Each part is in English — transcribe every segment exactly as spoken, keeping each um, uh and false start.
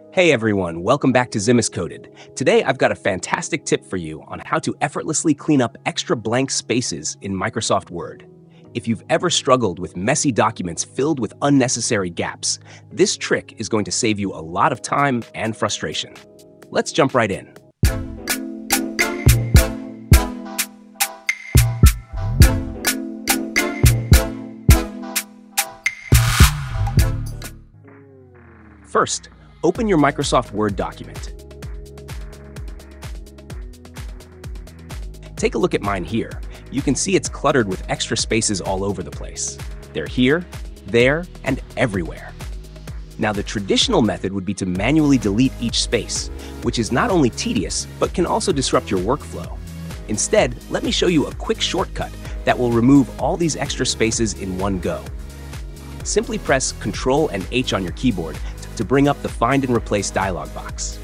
Hey everyone, welcome back to Zimist Coded. Today I've got a fantastic tip for you on how to effortlessly clean up extra blank spaces in Microsoft Word. If you've ever struggled with messy documents filled with unnecessary gaps, this trick is going to save you a lot of time and frustration. Let's jump right in. First, open your Microsoft Word document. Take a look at mine here. You can see it's cluttered with extra spaces all over the place. They're here, there, and everywhere. Now, the traditional method would be to manually delete each space, which is not only tedious, but can also disrupt your workflow. Instead, let me show you a quick shortcut that will remove all these extra spaces in one go. Simply press Control and H on your keyboard to bring up the Find and Replace dialog box.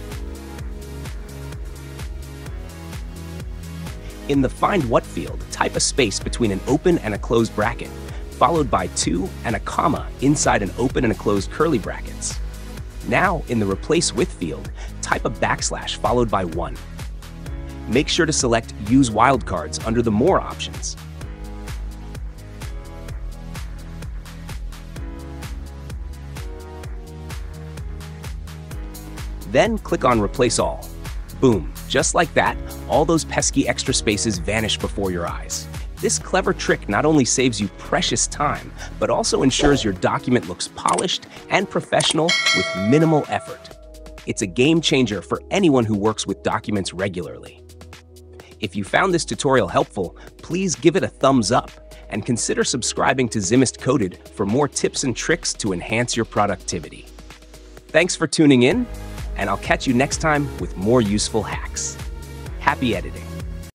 In the Find What field, type a space between an open and a closed bracket, followed by two and a comma inside an open and a closed curly brackets. Now, in the Replace With field, type a backslash followed by one. Make sure to select Use Wildcards under the More options. Then click on Replace All. Boom, just like that, all those pesky extra spaces vanish before your eyes. This clever trick not only saves you precious time, but also ensures your document looks polished and professional with minimal effort. It's a game changer for anyone who works with documents regularly. If you found this tutorial helpful, please give it a thumbs up and consider subscribing to Zimist Coded for more tips and tricks to enhance your productivity. Thanks for tuning in, and I'll catch you next time with more useful hacks. Happy editing!